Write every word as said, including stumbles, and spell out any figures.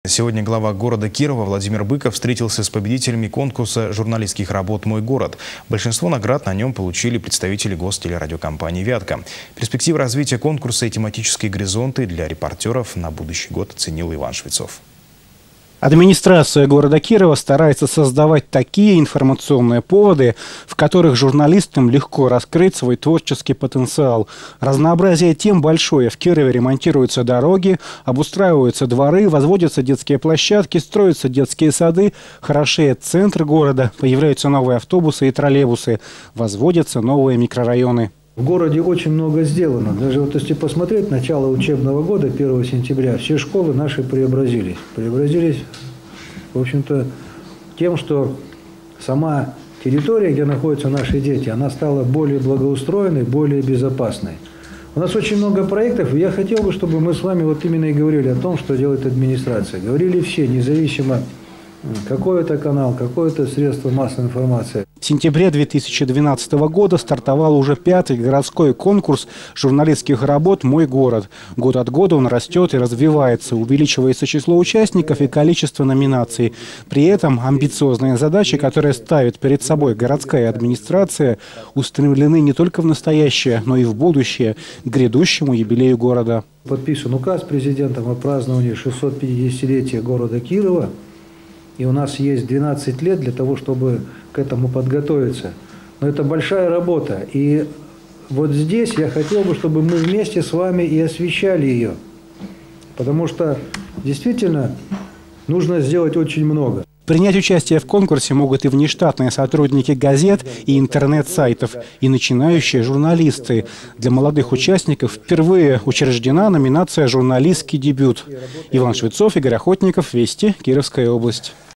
Сегодня глава города Кирова Владимир Быков встретился с победителями конкурса журналистских работ «Мой город». Большинство наград на нем получили представители гостелерадиокомпании «Вятка». Перспективы развития конкурса и тематические горизонты для репортеров на будущий год оценил Иван Швецов. Администрация города Кирова старается создавать такие информационные поводы, в которых журналистам легко раскрыть свой творческий потенциал. Разнообразие тем большое. В Кирове ремонтируются дороги, обустраиваются дворы, возводятся детские площадки, строятся детские сады, хорошеет центр города, появляются новые автобусы и троллейбусы, возводятся новые микрорайоны. В городе очень много сделано. Даже вот если посмотреть начало учебного года, первого сентября, все школы наши преобразились. Преобразились, в общем-то, тем, что сама территория, где находятся наши дети, она стала более благоустроенной, более безопасной. У нас очень много проектов, и я хотел бы, чтобы мы с вами вот именно и говорили о том, что делает администрация. Говорили все, независимо, какой это канал, какое это средство массовой информации. В сентябре две тысячи двенадцатого года стартовал уже пятый городской конкурс журналистских работ «Мой город». Год от года он растет и развивается, увеличивается число участников и количество номинаций. При этом амбициозные задачи, которые ставит перед собой городская администрация, устремлены не только в настоящее, но и в будущее, к грядущему юбилею города. Подписан указ президентом о праздновании шестисот пятидесятилетия города Кирова. И у нас есть двенадцать лет для того, чтобы к этому подготовиться. Но это большая работа. И вот здесь я хотел бы, чтобы мы вместе с вами и освещали ее. Потому что действительно нужно сделать очень много. Принять участие в конкурсе могут и внештатные сотрудники газет и интернет-сайтов, и начинающие журналисты. Для молодых участников впервые учреждена номинация «Журналистский дебют». Иван Швецов, Игорь Охотников, Вести, Кировская область.